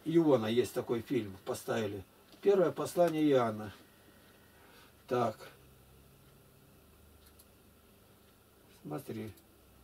Иона есть такой фильм, поставили. Первое послание Иоанна. Так. Смотри.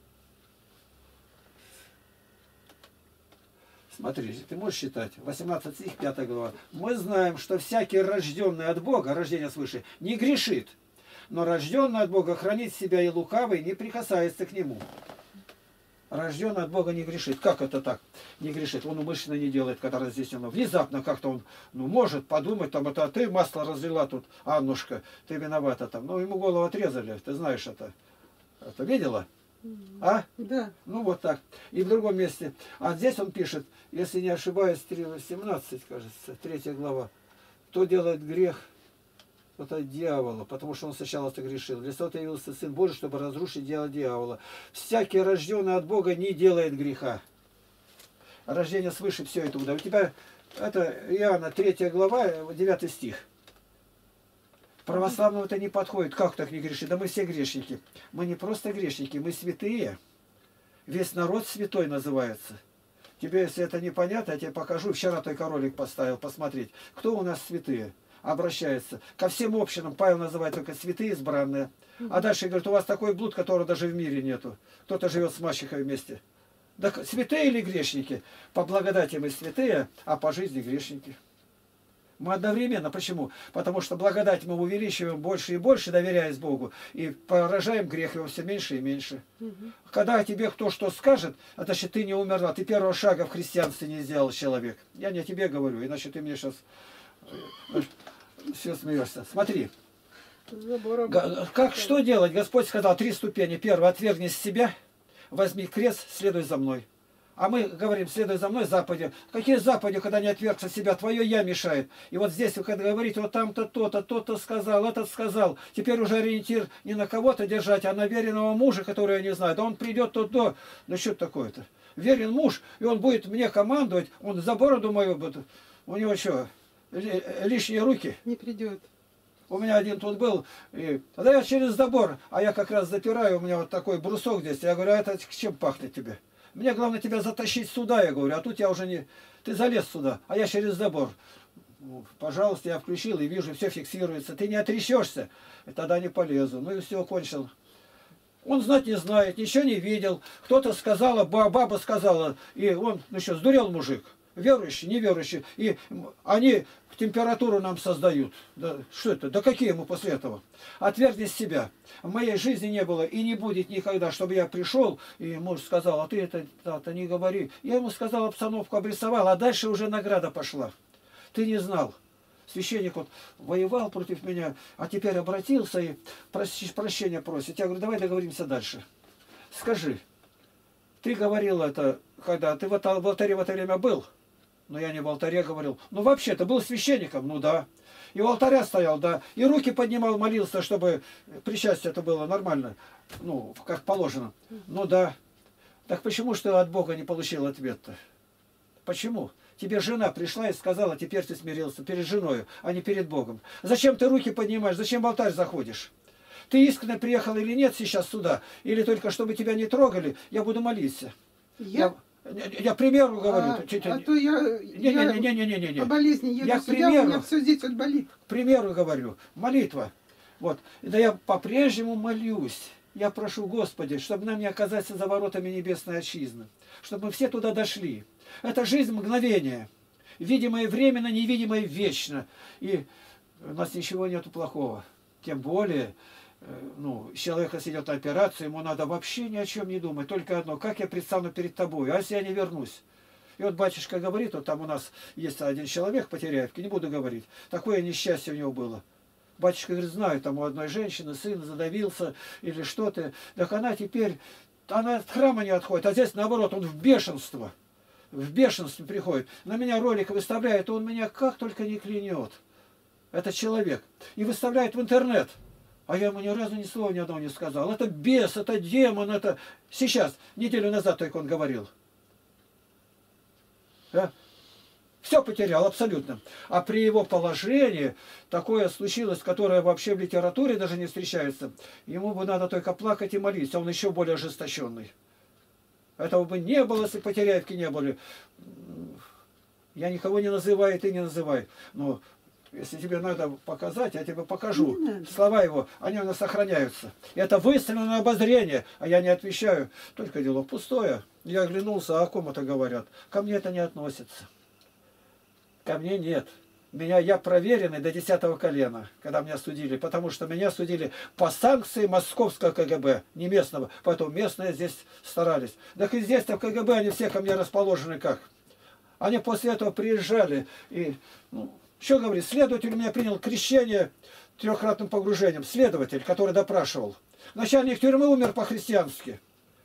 Смотри, ты можешь считать? 18 стих, 5 глава. Мы знаем, что всякий рожденный от Бога, рождение свыше, не грешит. Но рожденный от Бога хранит себя, и лукавый не прикасается к нему. Рожденный от Бога не грешит. Как это так? Не грешит. Он умышленно не делает, когда разъяснено. Внезапно как-то он, может подумать, там, это ты масло разлила тут, Аннушка, ты виновата там. Ну, ему голову отрезали, ты знаешь это. Это видела? А? Да. Ну, вот так. И в другом месте. А здесь он пишет, если не ошибаюсь, 3:18, кажется, 3 глава. Кто делает грех, тот от дьявола, потому что он сначала согрешил. Для того явился Сын Божий, чтобы разрушить дело дьявола. Всякий, рожденный от Бога, не делает греха. Рождение свыше все это. У тебя, это Иоанна 3 глава, 9 стих. Православному это не подходит. Как так не грешить? Да мы все грешники. Мы не просто грешники, мы святые. Весь народ святой называется. Тебе, если это непонятно, я тебе покажу. Вчера только ролик поставил, посмотреть. Кто у нас святые? Обращается. Ко всем общинам Павел называет только святые избранные. А дальше говорит, у вас такой блуд, которого даже в мире нету. Кто-то живет с мачехой вместе. Да святые или грешники? По благодати мы святые, а по жизни грешники. Мы одновременно. Почему? Потому что благодать мы увеличиваем больше и больше, доверяясь Богу, и поражаем грех его все меньше и меньше. Когда тебе кто что скажет, это значит, ты не умерла, ты первого шага в христианстве не сделал человек. Я не о тебе говорю, иначе ты мне сейчас все смеешься. Смотри. Как что делать? Господь сказал 3 ступени. Первое, отвергни себя, возьми крест, следуй за мной. А мы говорим, следуй за мной, заповеди. Какие заповеди, когда не отвергся себя? Твое я мешает. И вот здесь, вы когда говорите, вот там-то то-то, то-то сказал, этот сказал. Теперь уже ориентир не на кого-то держать, а на веренного мужа, который я не знаю. Да он придет тут до... Ну что такое-то? Верен муж, и он будет мне командовать, он за бороду мою будет. У него что, лишние руки? Не придет. У меня один тут был, и тогда я через забор, а я как раз запираю, у меня вот такой брусок здесь. Я говорю, а это чем пахнет тебе? Мне главное тебя затащить сюда, я говорю, а тут я уже не... Ты залез сюда, а я через забор. Пожалуйста, я включил и вижу, все фиксируется. Ты не отрещешься, и тогда не полезу. Ну и все, кончил. Он знать не знает, ничего не видел. Кто-то сказала, баба сказала, и он, ну что, сдурел мужик. Верующий, неверующий. И они температуру нам создают. Да, что это? Да какие мы после этого? Отвергни себя. В моей жизни не было и не будет никогда, чтобы я пришел, и муж сказал, а ты это не говори. Я ему сказал, обстановку обрисовал, а дальше уже награда пошла. Ты не знал. Священник вот воевал против меня, а теперь обратился и прощения просит. Я говорю, давай договоримся дальше. Скажи, ты говорил это, когда ты в алтаре в это время был? Но я не в алтаре говорил. Ну вообще, ты был священником? Ну да. И у алтаря стоял, да. И руки поднимал, молился, чтобы причастие это было нормально. Ну, как положено. Ну да. Так почему ж ты от Бога не получил ответ-то? Почему? Тебе жена пришла и сказала, теперь ты смирился перед женой, а не перед Богом. Зачем ты руки поднимаешь? Зачем в алтарь заходишь? Ты искренне приехал или нет сейчас сюда? Или только чтобы тебя не трогали, я буду молиться. Я к примеру говорю. То я Не. по болезни еду сюда, у меня все здесь вот болит. К примеру говорю, молитва. Вот. Да я по-прежнему молюсь. Я прошу, Господи, чтобы нам не оказаться за воротами небесной отчизны. Чтобы мы все туда дошли. Это жизнь мгновения. Видимое временно, невидимое вечно. И у нас ничего нету плохого. Тем более... Ну, человек, если идет на операцию, ему надо вообще ни о чем не думать. Только одно, как я предстану перед тобой, а если я не вернусь? И вот батюшка говорит, вот там у нас есть один человек по Теряевке, не буду говорить, такое несчастье у него было. Батюшка говорит, знаю, там у одной женщины сын задавился или что-то. Так она теперь, она от храма не отходит, а здесь наоборот, он в бешенство приходит. На меня ролик выставляет, он меня как только не клянет. Это человек. И выставляет в интернет. А я ему ни разу ни слова ни одного не сказал. Это бес, это демон, это... Сейчас, неделю назад только он говорил. Да? Все потерял, абсолютно. А при его положении такое случилось, которое вообще в литературе даже не встречается. Ему бы надо только плакать и молиться, он еще более ожесточенный. Этого бы не было, если по Теряевке не были. Я никого не называю, и ты не называй. Но если тебе надо показать, я тебе покажу. Слова его, они у нас сохраняются. Это выставлено на обозрение, а я не отвечаю. Только дело пустое. Я оглянулся, а о ком это говорят? Ко мне это не относится. Ко мне нет. Я проверенный до 10-го колена, когда меня судили, потому что меня судили по санкции московского КГБ, не местного, поэтому местные здесь старались. Так и здесь-то в КГБ они все ко мне расположены как? Они после этого приезжали и, что говорит, следователь у меня принял крещение 3-кратным погружением, следователь, который допрашивал. Начальник тюрьмы умер по-христиански.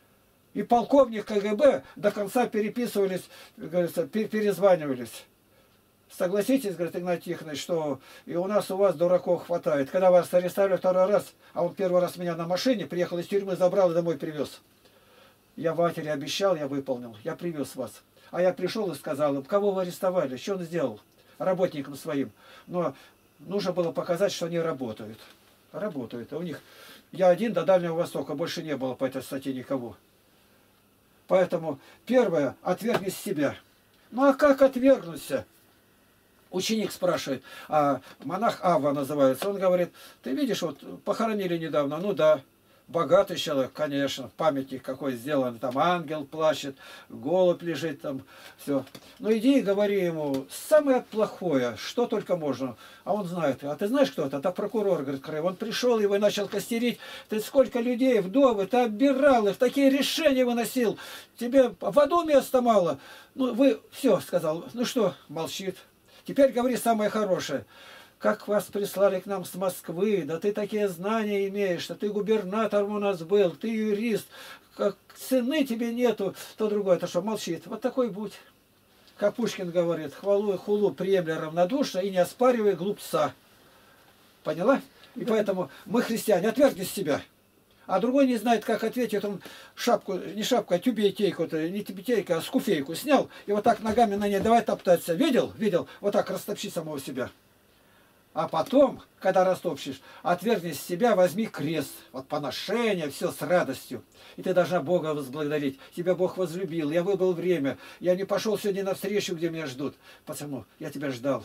И полковник КГБ до конца переписывались, говорится, перезванивались. Согласитесь, говорит Игнатий Тихонович, что и у вас дураков хватает. Когда вас арестовали 2-й раз, а он 1-й раз меня на машине, приехал из тюрьмы, забрал и домой привез. Я матери обещал, я выполнил, я привез вас. А я пришел и сказал им, кого вы арестовали, что он сделал работникам своим. Но нужно было показать, что они работают. Работают. А у них, я один до Дальнего Востока, больше не было по этой статье никого. Поэтому первое, отвергни себя. Ну а как отвергнуться? Ученик спрашивает, а монах Авва называется, он говорит, ты видишь, вот похоронили недавно, ну да, богатый человек, конечно, памятник какой сделан, там ангел плачет, голубь лежит, там все. Ну иди и говори ему самое плохое, что только можно. А он знает, а ты знаешь, кто это? Это прокурор, говорит, Крым. Он пришел его и начал костерить, ты сколько людей, вдовы, ты оббирал их, такие решения выносил, тебе в аду места мало. Ну вы, все, сказал, ну что, молчит. Теперь говори самое хорошее. Как вас прислали к нам с Москвы, да ты такие знания имеешь, что ты губернатором у нас был, ты юрист, как цены тебе нету, то другое, то что, молчит. Вот такой будь. Как Пушкин говорит, хвалу и хулу приемля равнодушно и не оспаривай глупца. Поняла? И поэтому мы, христиане, отвергни себя. А другой не знает, как ответить, он шапку, не шапку, а тюбетейку, не тюбетейку, а скуфейку снял, и вот так ногами на ней давай топтаться. Видел? Видел? Вот так растопчи самого себя. А потом, когда растопчешь, отвергни себя, возьми крест. Вот поношение, все с радостью. И ты должна Бога возблагодарить. Тебя Бог возлюбил, я выбрал время. Я не пошел сегодня на встречу, где меня ждут. Потому я тебя ждал.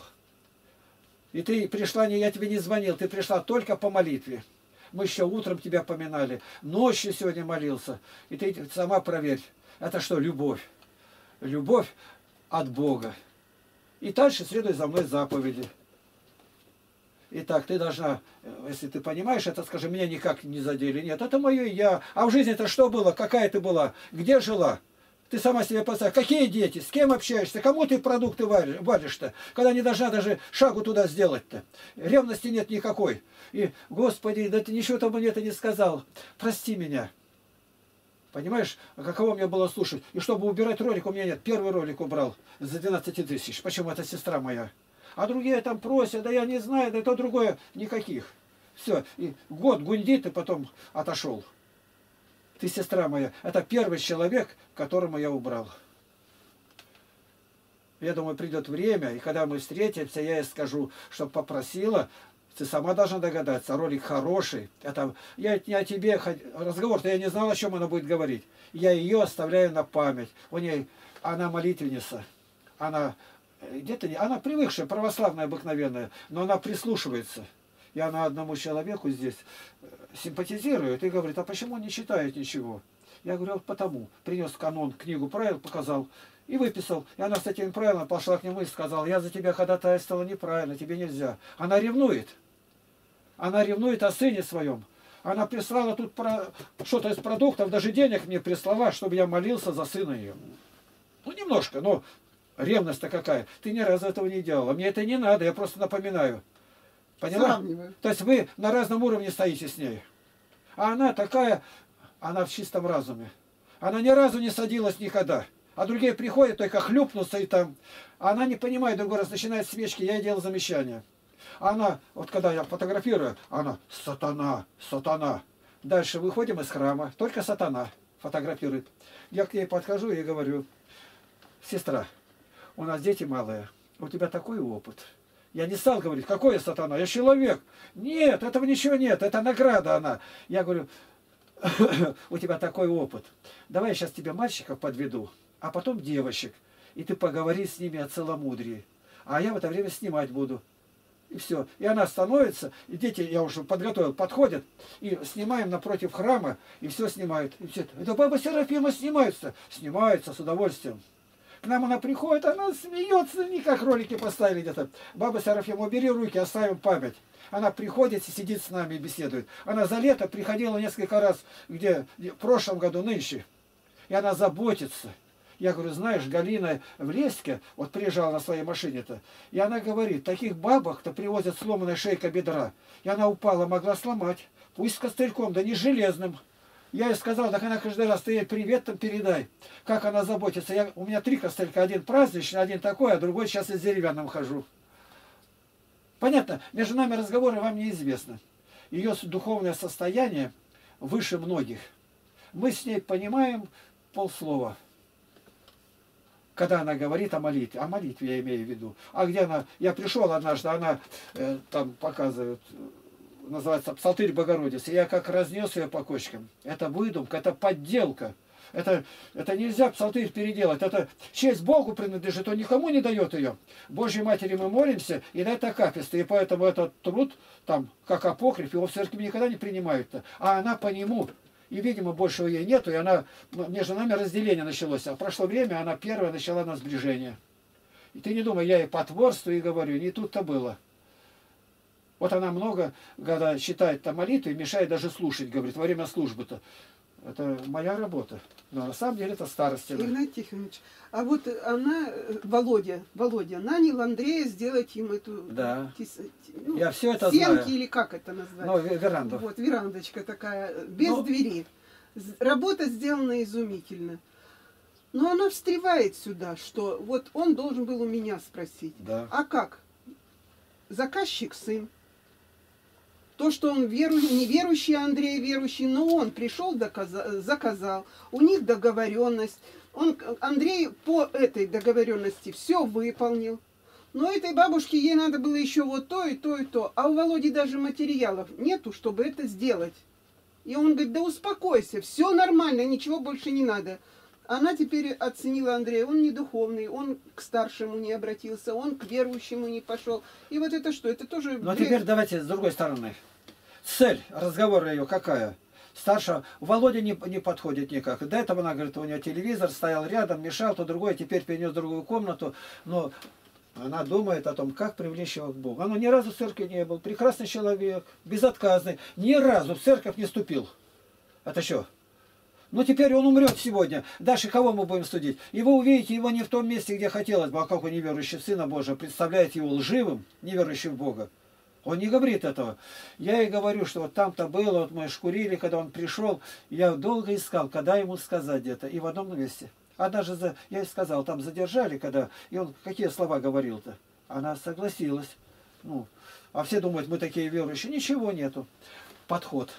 И ты пришла, я тебе не звонил, ты пришла только по молитве. Мы еще утром тебя поминали, ночью сегодня молился. И ты сама проверь, это что, любовь? Любовь от Бога. И дальше следуй за мной заповеди. Итак, ты должна, если ты понимаешь это, скажи, меня никак не задели. Нет, это мое я. А в жизни-то что было? Какая ты была? Где жила? Ты сама себе поставь. Какие дети? С кем общаешься? Кому ты продукты варишь-то? Когда не должна даже шагу туда сделать-то. Ревности нет никакой. И, Господи, да ты ничего там мне это не сказал. Прости меня. Понимаешь, каково мне было слушать? И чтобы убирать ролик, у меня нет. Первый ролик убрал за 12 тысяч. Почему? Это сестра моя. А другие там просят, да я не знаю, да то другое. Никаких. Все. И год гундит, и потом отошел. Ты, сестра моя, это первый человек, которому я убрал. Я думаю, придет время, и когда мы встретимся, я ей скажу, что попросила, ты сама должна догадаться, ролик хороший. Это, я не о тебе, разговор-то я не знал, о чем она будет говорить. Я ее оставляю на память. У ней, она молитвенница, она где-то, она привыкшая, православная, обыкновенная, но она прислушивается. И она одному человеку здесь симпатизирует и говорит, а почему он не читает ничего? Я говорю, вот потому. Принес канон, книгу правил, показал и выписал. И она с этим правилом пошла к нему и сказала, я за тебя ходатайствовала неправильно, тебе нельзя. Она ревнует. Она ревнует о сыне своем. Она прислала тут что-то из продуктов, даже денег мне прислала, чтобы я молился за сына ее. Ну, немножко, но ревность-то какая. Ты ни разу этого не делала. Мне это не надо, я просто напоминаю. Поняла? Сравниваю. То есть вы на разном уровне стоите с ней. А она такая, она в чистом разуме. Она ни разу не садилась никогда. А другие приходят, только хлюпнутся и там. А она не понимает, другой раз начинает свечки, я ей делал замечания. А она, вот когда я фотографирую, она сатана, сатана. Дальше выходим из храма, только сатана фотографирует. Я к ней подхожу и говорю, сестра, у нас дети малые, у тебя такой опыт. Я не стал говорить, какой я сатана, я человек. Нет, этого ничего нет, это награда она. Я говорю, у тебя такой опыт. Давай я сейчас тебе мальчиков подведу, а потом девочек. и ты поговори с ними о целомудрии. А я в это время снимать буду. И все. И она становится, и дети, я уже подготовил, подходят, и снимаем напротив храма, и все снимают. И все, это баба Серафима снимается. Снимается с удовольствием. К нам она приходит, она смеется, не как ролики поставили где-то. Баба Серафима, убери руки, оставим память. Она приходит и сидит с нами и беседует. Она за лето приходила несколько раз, где в прошлом году, нынче. И она заботится. Я говорю, знаешь, Галина в Леське, вот приезжала на своей машине-то, и она говорит, таких бабах-то привозят сломанная шейка бедра. И она упала, могла сломать. Пусть с костыльком, да не железным. Я ей сказал, так она каждый раз, ты ей привет там передай. Как она заботится. У меня 3 костылька, один праздничный, один такой, а другой сейчас из деревянным хожу. Понятно, между нами разговоры вам неизвестны. Ее духовное состояние выше многих. Мы с ней понимаем полслова. Когда она говорит о молитве я имею в виду. А где она, я пришел однажды, она там показывает, называется «Псалтырь Богородицы». Я как разнес ее по кочкам. Это выдумка, это подделка. Это нельзя псалтырь переделать. Это честь Богу принадлежит, он никому не дает ее. Божьей Матери мы молимся, и на это акафисты. И поэтому этот труд, там, как апокриф, его в церкви никогда не принимают-то. А она по нему. И, видимо, большего ей нету, и она, между нами разделение началось. А прошло время, она первая начала на сближение. И ты не думай, я ей потворствую и говорю, не тут-то было. Вот она много, когда читает там молитвы, мешает даже слушать, говорит, во время службы-то. Это моя работа. Но на самом деле это старость. Игнатий Тихонович, а вот она, Володя, нанял Андрея сделать им эту... Да. Я все это стенки, знаю. Или как это назвать? Ну, веранду. Вот, верандочка такая, без двери. Работа сделана изумительно. Но она встревает сюда, что вот он должен был у меня спросить. Да. А как? Заказчик сын. То, что он неверующий, Андрей верующий, но он пришел, заказал. У них договоренность. Андрей по этой договоренности все выполнил. Но этой бабушке ей надо было еще вот то и то и то. А у Володи даже материалов нету, чтобы это сделать. И он говорит, да успокойся, все нормально, ничего больше не надо. Она теперь оценила Андрея, он не духовный, он к старшему не обратился, он к верующему не пошел. И вот это что? Это тоже... Ну, теперь давайте с другой стороны. Цель разговора ее какая? Старшая, Володя не подходит никак. До этого она говорит, у нее телевизор стоял рядом, мешал, то другой, теперь перенес в другую комнату. Но она думает о том, как привлечь его к Богу. Он ни разу в церкви не был, прекрасный человек, безотказный, ни разу в церковь не ступил. Это что? Ну, теперь он умрет сегодня. Дальше кого мы будем судить? И вы увидите его не в том месте, где хотелось бы. А как он неверующий Сына Божия представляет его лживым, неверующим в Бога. Он не говорит этого. Я и говорю, что вот там-то было, вот мы шкурили, когда он пришел. Я долго искал, когда ему сказать где-то. И в одном месте. А даже, я и сказал, там задержали, когда... И он какие слова говорил-то? Она согласилась. Ну, а все думают, мы такие верующие. Ничего нету. Подход.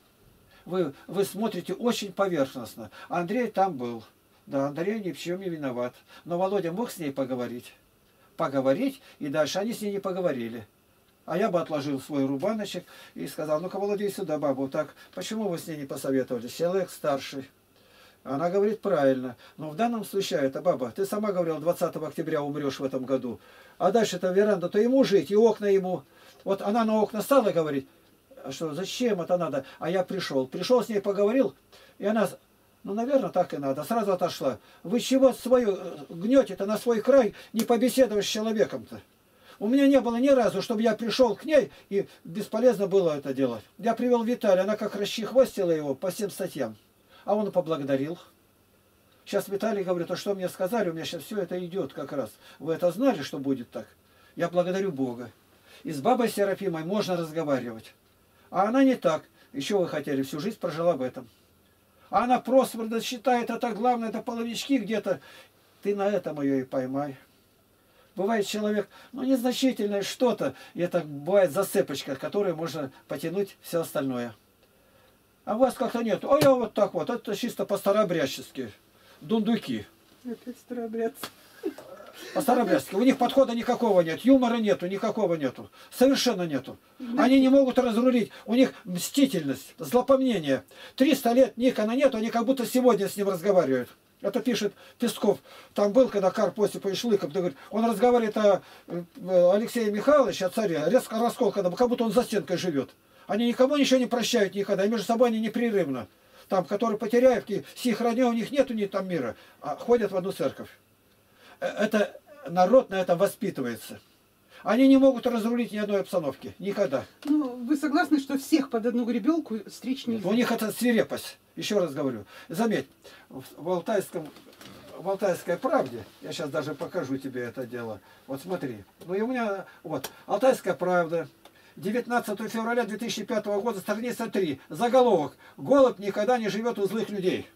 Вы смотрите очень поверхностно. Андрей там был. Да, Андрей ни в чем не виноват. Но Володя мог с ней поговорить. Поговорить, и дальше они с ней не поговорили. А я бы отложил свой рубаночек и сказал, ну-ка, Володя, иди сюда, бабу. Так, почему вы с ней не посоветовались? Человек старший. Она говорит правильно. Но в данном случае, это баба, ты сама говорила, 20 октября умрешь в этом году. А дальше-то веранда, то ему жить, и окна ему. Вот она на окна стала говорить. Что, зачем это надо? А я пришел с ней поговорил, и она, ну, наверное, так и надо, сразу отошла. Вы чего свою гнете-то на свой край, не побеседовать с человеком-то? У меня не было ни разу, чтобы я пришел к ней, и бесполезно было это делать. Я привел Виталия, она как расчехвостила его по всем статьям, а он поблагодарил. Сейчас Виталий говорит, а что мне сказали, у меня сейчас все это идет как раз. Вы это знали, что будет так? Я благодарю Бога. И с бабой Серафимой можно разговаривать. А она не так. Еще вы хотели, всю жизнь прожила в этом. А она просто считает, это главное, это половички где-то. Ты на этом ее и поймай. Бывает человек, ну, незначительное что-то, и это бывает зацепочка, которой можно потянуть все остальное. А у вас как-то нет. А я вот так вот, это чисто по-старообрядчески. Дундуки. Опять старообрядцы. По-старообрядски. У них подхода никакого нет, юмора нету, никакого нету. Совершенно нету. Они не могут разрулить. У них мстительность, злопомнение. 300 лет Никона нету, они как будто сегодня с ним разговаривают. Это пишет Песков. Там был, когда Карп Осипович Лыков, говорит, он разговаривает о Алексее Михайловиче, о царе, резко раскол, когда, как будто он за стенкой живет. Они никому ничего не прощают никогда, и между собой они непрерывно. Там, которые Потеряевки, сих родней у них нету ни там мира, а ходят в одну церковь. Это народ на этом воспитывается. Они не могут разрулить ни одной обстановки. Никогда. Ну, вы согласны, что всех под одну гребенку стричь нельзя? У них это свирепость. Еще раз говорю. Заметь, в Алтайской правде, я сейчас даже покажу тебе это дело. Вот смотри. Ну и у меня, вот, Алтайская правда, 19 февраля 2005 года, страница 3. Заголовок. Голубь никогда не живет у злых людей.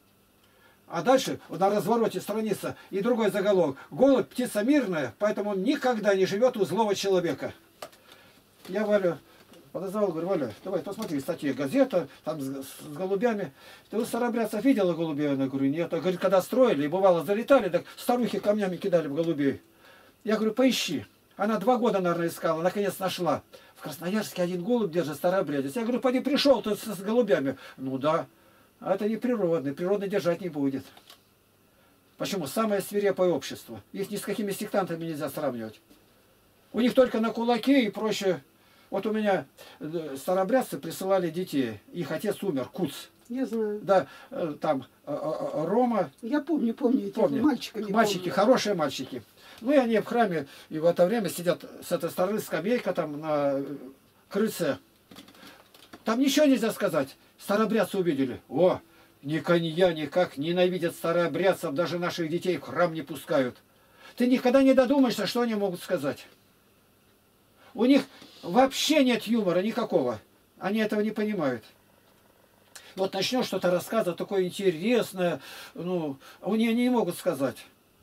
А дальше на развороте страница и другой заголовок. Голубь птица мирная, поэтому он никогда не живет у злого человека. Я Валю подозвал, говорю, Валя, давай посмотри, статья газета, там с голубями. Ты у старобрядцев видела голубей? Я говорю, нет. Говорит, когда строили, и бывало залетали, так старухи камнями кидали в голубей. Я говорю, поищи. Она 2 года, наверное, искала, наконец нашла. В Красноярске один голубь держит старобрядец. Я говорю, поди пришел тут с голубями. Ну да. А это не природный. Природный держать не будет. Почему? Самое свирепое общество. Их ни с какими сектантами нельзя сравнивать. У них только на кулаке и проще. Вот у меня старобрядцы присылали детей. Их отец умер, Куц. Я знаю. Да, там Рома. Я помню этих мальчиками. Мальчики, помню. хорошие мальчики. Ну и они в храме, и в это время сидят с этой стороны скамейка там на крыльце. Там ничего нельзя сказать. Старобрядцы увидели. О, никак ненавидят старообрядцев, даже наших детей в храм не пускают. Ты никогда не додумаешься, что они могут сказать. У них вообще нет юмора никакого. Они этого не понимают. Вот начнешь что-то рассказывать такое интересное, ну, они не могут сказать.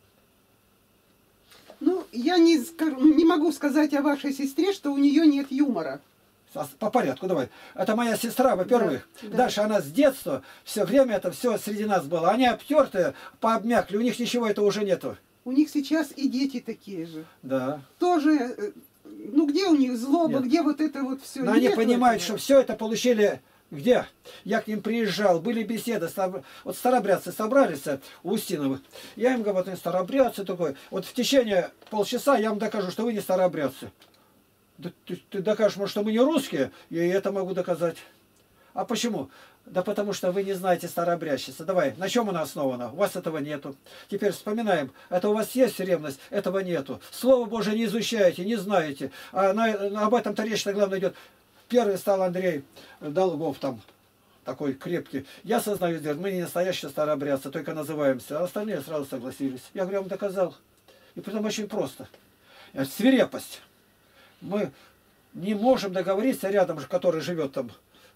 Ну, я не могу сказать о вашей сестре, что у нее нет юмора. По порядку, давай. Это моя сестра, во-первых. Да. Дальше она с детства, все время это все среди нас было. Они обтертые, пообмякли, у них ничего этого уже нету. У них сейчас и дети такие же. Да. Тоже, ну где у них злоба, Нет. где вот это вот все? Но они понимают, что все это получили где? Я к ним приезжал, были беседы, вот старобрядцы собрались у Устиновых. Я им говорю, вот старобрядцы такой. Вот в течение полчаса я вам докажу, что вы не старобрядцы. Да, ты докажешь, может, что мы не русские, я и это могу доказать. А почему? Да потому что вы не знаете старообрядчество. Давай, на чем она основана? У вас этого нету. Теперь вспоминаем. Это у вас есть ревность? Этого нету. Слово Божие не изучаете, не знаете. А об этом-то речь-то главное идет. Первый стал Андрей Долгов там, такой крепкий. Я сознаюсь, мы не настоящие старообрядцы, только называемся. А остальные сразу согласились. Я говорю, я вам доказал. И притом очень просто. Свирепость. Мы не можем договориться рядом, который живет там,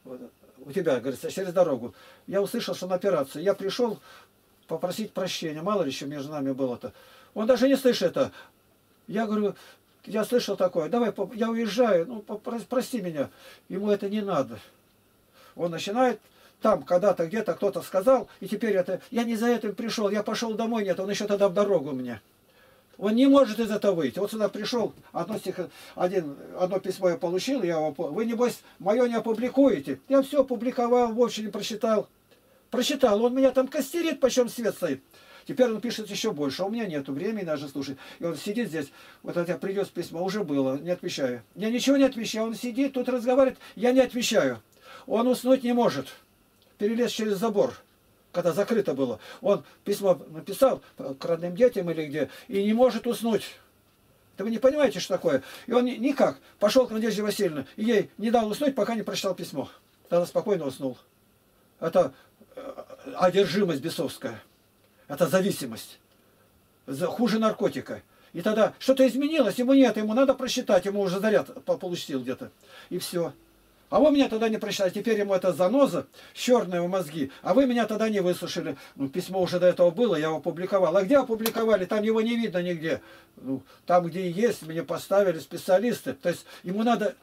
у тебя, говорится, через дорогу. Я услышал, что на операцию. Я пришел попросить прощения. Мало ли еще между нами было-то. Он даже не слышит это. Я говорю, я слышал такое. Давай, я уезжаю, ну, прости меня. Ему это не надо. Он начинает, там когда-то где-то кто-то сказал, и теперь это, я не за этим пришел, я пошел домой, нет, он еще тогда в дорогу мне. Он не может из этого выйти. Вот сюда пришел, одно письмо я получил, вы, небось, мое не опубликуете. Я все опубликовал, в общем, прочитал. Прочитал, он меня там костерит, почем свет стоит. Теперь он пишет еще больше, а у меня нету времени даже слушать. И он сидит здесь, вот хотя придет письмо, уже было, не отвечаю. Я ничего не отвечаю, он сидит, тут разговаривает, я не отвечаю. Он уснуть не может, перелез через забор. Когда закрыто было, он письмо написал к родным детям или где, и не может уснуть. Да вы не понимаете, что такое? И он никак пошел к Надежде Васильевне, и ей не дал уснуть, пока не прочитал письмо. Тогда спокойно уснул. Это одержимость бесовская. Это зависимость. Хуже наркотика. И тогда что-то изменилось, ему нет, ему надо прочитать, ему уже заряд получил где-то. И все. А вы меня тогда не прочитали, теперь ему это заноза, черные в мозги, а вы меня тогда не выслушали. Ну, письмо уже до этого было, я его опубликовал. А где опубликовали? Там его не видно нигде. Ну, там, где и есть, мне поставили специалисты. То есть ему надо,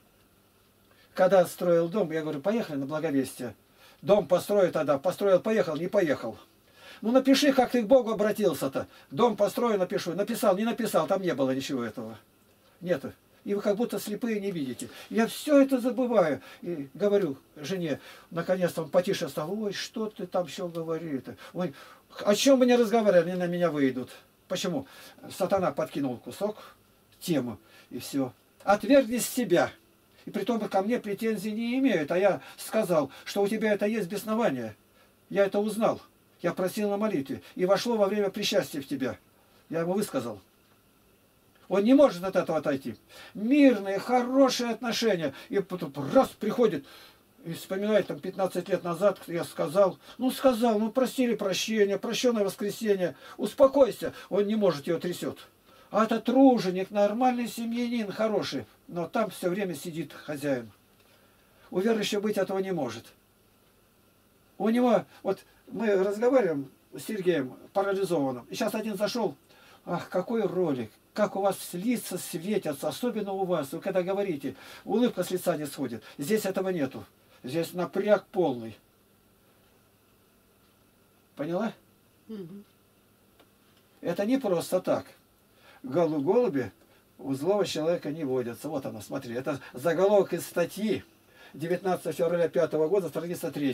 когда строил дом, я говорю, поехали на Благовестие. Дом построю тогда, построил, поехал, не поехал. Ну, напиши, как ты к Богу обратился-то. Дом построю, напишу. Написал, не написал, там не было ничего этого. Нет. И вы как будто слепые не видите. Я все это забываю. И говорю жене, наконец-то он потише стал. Ой, что ты там все говоришь? Ой, о чем мы не разговаривали, они на меня выйдут. Почему? Сатана подкинул кусок, тему, и все. Отвергни себя. И притом ко мне претензий не имеют. А я сказал, что у тебя это есть беснование. Я это узнал. Я просил на молитве. И вошло во время причастия в тебя. Я ему высказал. Он не может от этого отойти. Мирные, хорошие отношения. И потом раз приходит и вспоминает, там 15 лет назад я сказал, ну просили прощения, прощенное воскресенье. Успокойся. Он не может, его трясет. А это труженик, нормальный семьянин, хороший. Но там все время сидит хозяин. У верующего быть этого не может. У него, вот мы разговариваем с Сергеем, парализованным. И сейчас один зашел. Ах, какой ролик. Как у вас лица светятся, особенно у вас. Вы когда говорите, улыбка с лица не сходит. Здесь этого нету. Здесь напряг полный. Поняла? Угу. Это не просто так. Голуби у злого человека не водятся. Вот она, смотри. Это заголовок из статьи 19 февраля 5 года, страница 3.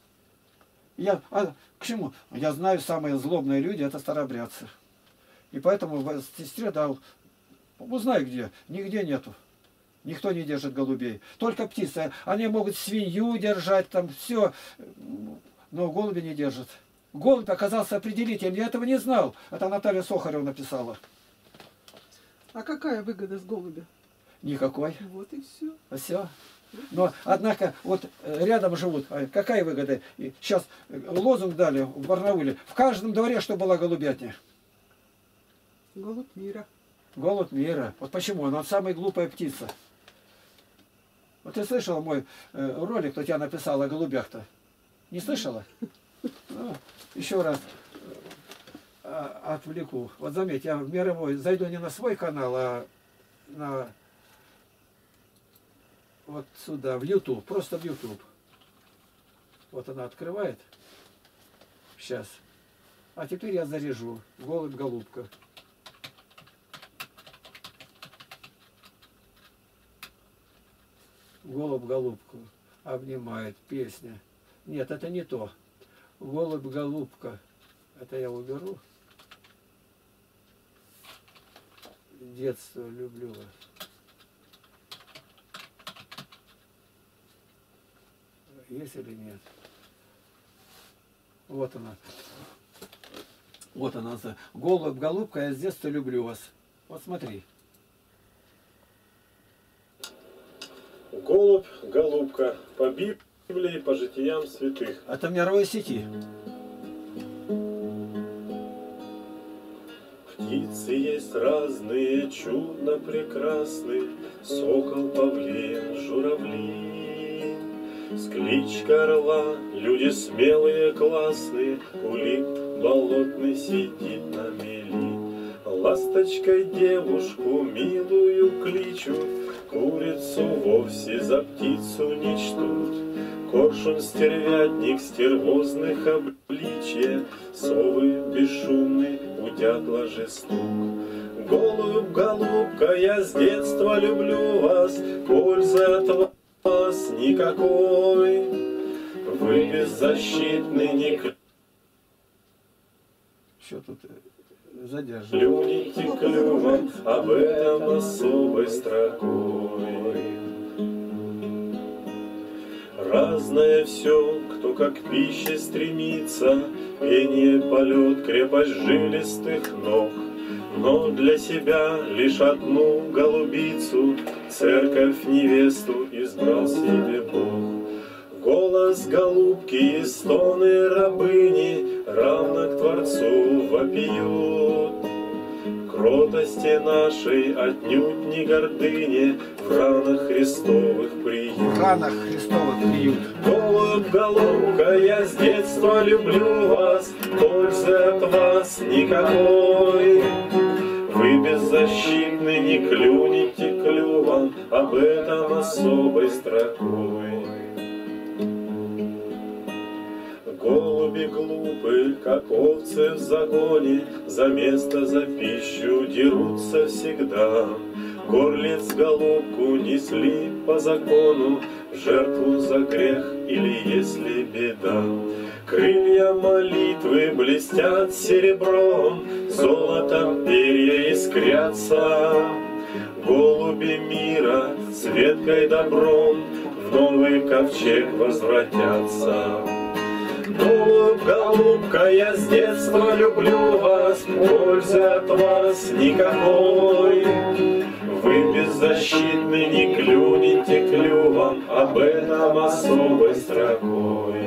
К чему? Я знаю, самые злобные люди это старообрядцы. И поэтому сестре дал, узнай где, нигде нету. Никто не держит голубей. Только птицы. Они могут свинью держать, там все. Но голуби не держат. Голубь оказался определителем. Я этого не знал. Это Наталья Сохарева написала. А какая выгода с голубя? Никакой. Вот и все. Все. Но, однако, вот рядом живут. Какая выгода? И сейчас лозунг дали в Барнауле. В каждом дворе, что была голубятня. Голубь мира. Голубь мира. Вот почему? Она самая глупая птица. Вот ты слышала мой ролик, кто тебя написал о голубях-то? Не слышала? Ну, еще раз отвлеку. Вот заметь, я в мировой зайду не на свой канал, а на вот сюда, в YouTube. Просто в YouTube. Вот она открывает. Сейчас. А теперь я заряжу. Голубь-голубка. Голубь-голубку обнимает, песня. Нет, это не то. Голубь-голубка. Это я уберу. Детство люблю вас. Есть или нет? Вот она. Вот она. Голубь-голубка, я с детства люблю вас. Вот смотри. Голубь, голубка, по Библии, по житиям святых. Это в мировой сети. Птицы есть разные, чудно прекрасные, сокол, павлин, журавли. С кличка орла, люди смелые, классные, улит болотный сидит на мели. Ласточкой девушку милую кличут, курицу вовсе за птицу не чтут. Коршун стервятник стервозных обличья, совы бесшумный, у дятла же стук. Голубь, голубка, я с детства люблю вас, пользы от вас никакой. Вы беззащитны, не Что тут задерживаю? клюните клювом, об этом особой строкой. Разное все, кто как к пище стремится, пение, полет, крепость жилистых ног. Но для себя лишь одну голубицу церковь невесту избрал себе Бог. Голос голубки и стоны рабыни равно к Творцу вопиют. Кротости нашей отнюдь не гордыне в ранах Христовых приют. В ранах Христовых приют. Голубь, голубка, я с детства люблю вас, пользы от вас никакой. Вы беззащитны, не клюните клювом, об этом особой строкой. Голуби глупы, как овцы в загоне, за место, за пищу дерутся всегда. Горлиц голубку несли по закону, в жертву за грех или если беда. Крылья молитвы блестят серебром, золотом перья искрятся. Голуби мира с веткой добром в новый ковчег возвратятся. Голубь, голубка, я с детства люблю вас, пользы от вас никакой. Вы беззащитны, не клюните клювом, об этом особой строкой.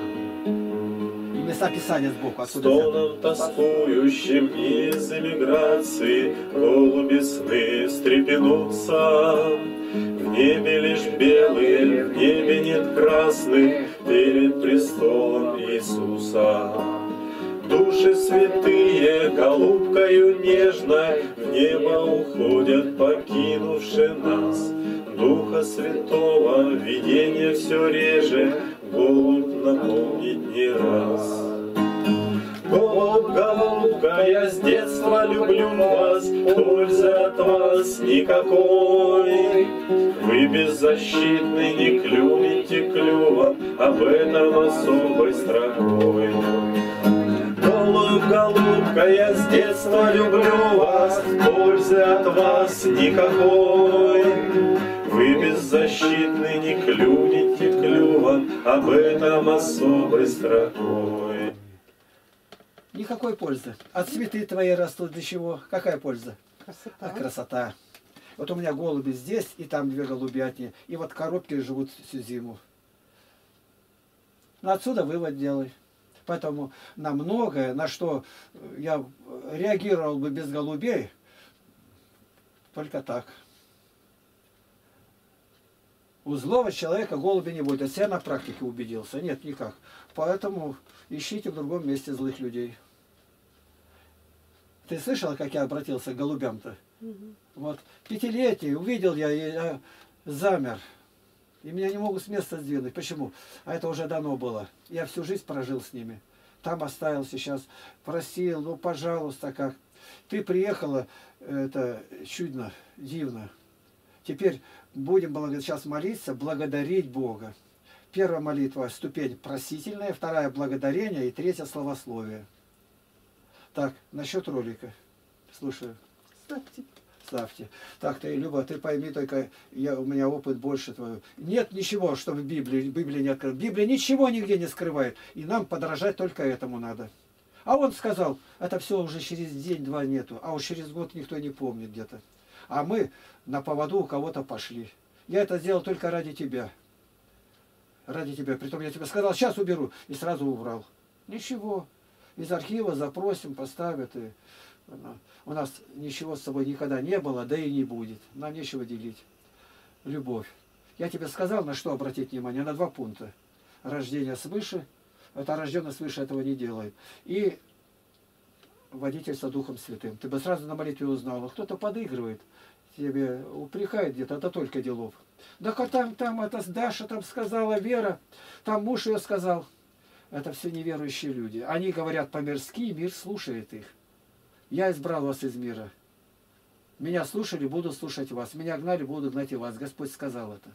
И места Писания сбоку. Стоном тоскующим из эмиграции голуби сны встрепенутся. В небе лишь белые, в небе нет красных, перед престолом Иисуса. Души святые, голубкою нежной, в небо уходят, покинувши нас. Духа Святого видение все реже, голубь напомнит не раз. Голубь, голубка, я с детства люблю вас, пользы от вас никакой. Вы беззащитны, не клюните клювом, об этом особой строкой. Голубь, голубка, я с детства люблю вас, пользы от вас никакой. Вы беззащитны, не клюните клювом, об этом особой строкой. Никакой пользы. А цветы твои растут для чего? Какая польза? Красота. А, красота. Вот у меня голуби здесь, и там две голубятни. И вот коробки живут всю зиму. Но отсюда вывод делай. Поэтому на многое, на что я реагировал бы без голубей, только так. У злого человека голуби не будет. Я на практике убедился. Нет, никак. Поэтому ищите в другом месте злых людей. Ты слышала, как я обратился к голубям-то? Вот, пятилетие, увидел я замер. И меня не могут с места сдвинуть. Почему? А это уже давно было. Я всю жизнь прожил с ними. Там оставил сейчас. Просил, ну, пожалуйста, как. Ты приехала, это чудно, дивно. Теперь будем сейчас молиться, благодарить Бога. Первая молитва, ступень просительная, вторая благодарение и третья словословие. Так, насчет ролика. Слушаю. Ставьте. Ставьте. Так, ты, Люба, ты пойми только, у меня опыт больше твой. Нет ничего, что в Библии не открыто. Библия ничего нигде не скрывает. И нам подражать только этому надо. А он сказал, это все уже через день-два нету. А уж через год никто не помнит где-то. А мы на поводу у кого-то пошли. Я это сделал только ради тебя. Ради тебя. Притом я тебе сказал, сейчас уберу. И сразу убрал. Ничего. Из архива запросим, поставят. И у нас ничего с собой никогда не было, да и не будет. Нам нечего делить. Любовь. Я тебе сказал, на что обратить внимание. На 2 пункта. Рождение свыше. Это рожденный свыше этого не делает. И водительство Духом Святым. Ты бы сразу на молитве узнал. Кто-то подыгрывает. Тебе упрекает где-то, это только делов. Да там это Даша там сказала, Вера, там муж ее сказал. Это все неверующие люди. Они говорят по-мирски, мир слушает их. Я избрал вас из мира. Меня слушали, буду слушать вас. Меня гнали, буду гнать и вас. Господь сказал это.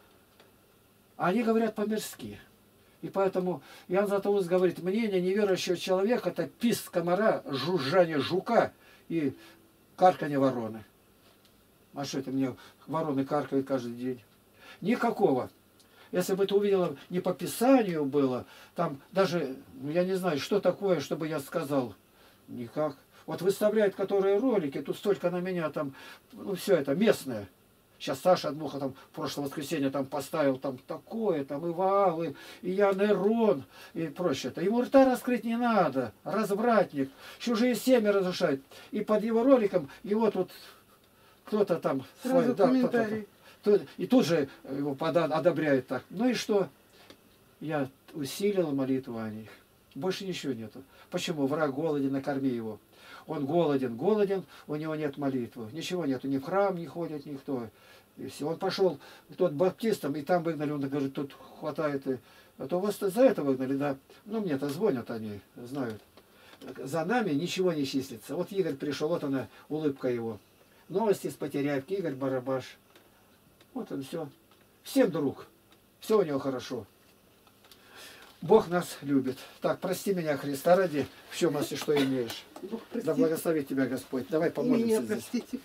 Они говорят по-мирски. И поэтому Иоанн Златоуст говорит, мнение неверующего человека это писк комара, жужжание жука и карканье вороны. А что это мне вороны каркают каждый день? Никакого. Если бы ты увидела, не по Писанию было, там даже, я не знаю, что такое, чтобы я сказал. Никак. Вот выставляют, которые ролики, тут столько на меня там, ну все это местное. Сейчас Саша Адмуха там в прошлое воскресенье там поставил там такое, там и Ваал, и я Нерон, и прочее. Ему рта раскрыть не надо. Развратник. Чужие семьи разрушает. И под его роликом его тут кто-то там... Сразу комментарий. И тут же его одобряет так. Ну и что? Я усилил молитву о них. Больше ничего нету. Почему? Враг голоден, накорми его. Он голоден, у него нет молитвы. Ничего нету, ни в храм не ходит никто. И все. Он пошел тот баптистом, и там выгнали, он говорит, тут хватает. А то вас за это выгнали, да. Ну мне-то звонят они, знают. За нами ничего не числится. Вот Игорь пришел, вот она, улыбка его. Новости из Потеряевки, Игорь Барабаш. Вот он все. Всем друг. Все у него хорошо. Бог нас любит. Так, прости меня, Христа ради, в чем если что имеешь. Бог Да простит. благословит тебя Господь. Давай И помолимся меня здесь. простите.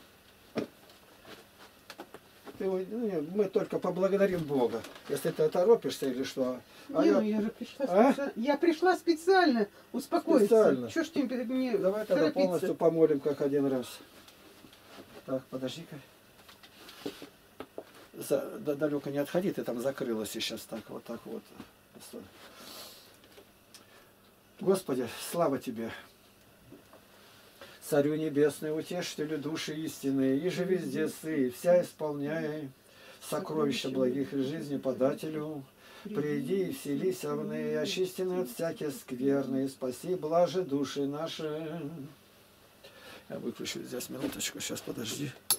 Мы только поблагодарим Бога. Если ты торопишься или что. А Не, я- ну я же пришла А? специально. Я пришла специально успокоиться. Специально. Чего ж тебе перед мне Давай тогда торопиться? полностью помолим, как один раз. Так, подожди-ка. Далеко не отходи, ты там закрылась сейчас так вот. Стой. Господи, слава Тебе. Царю небесный, утешителю души истинные, и же везде сы, вся исполняй сокровища благих и жизни подателю. Приди и вселись равны, очистены от всяких скверны, и спаси блажи души наши. Я выключу здесь минуточку, сейчас подожди.